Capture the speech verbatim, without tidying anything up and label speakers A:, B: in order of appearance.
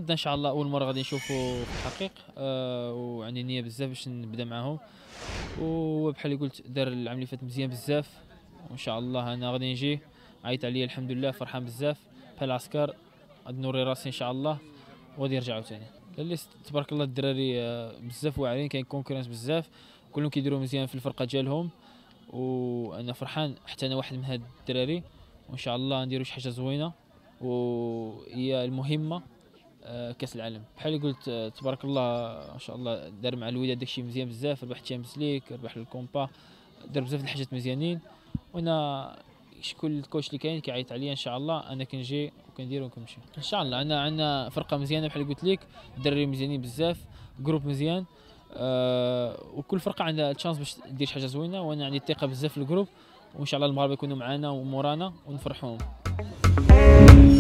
A: غدا ان شاء الله اول مره غادي نشوفوا في التحقيق، آه وعندي نيه بزاف باش نبدا معاهم. وبحال اللي قلت دار العام اللي فات مزيان بزاف، وان شاء الله انا غادي نجي عيط عليا الحمد لله فرحان بزاف بحال العسكر. غادي نوري راسي ان شاء الله وغادي يرجعوا ثاني. اللي تبارك الله الدراري بزاف واعرين، كاين كونكورنس بزاف، كلهم كيديروا مزيان في الفرقه ديالهم، وانا فرحان حتى انا واحد من هاد الدراري. وان شاء الله نديروا شي حاجه زوينه، وهي المهمه كاس العالم. بحال اللي قلت تبارك الله ما شاء الله دار مع الوداد داكشي مزيان بزاف، ربح تشامبيونز ليغ، ربح الكومبا، دار بزاف د الحاجات مزيانين. وانا شكون الكوتش اللي كاين كيعيط عليا ان شاء الله انا كنجي وكندير وكنمشي ان شاء الله. عندنا عندنا فرقه مزيانه بحال اللي قلت لك، الدراري مزيانين بزاف، جروب مزيان، أه وكل فرقه عندها تشانس باش دير شي حاجه زوينه. وانا عندي الثقه بزاف في الجروب، وان شاء الله المغاربه يكونوا معنا ومورانا ونفرحوهم.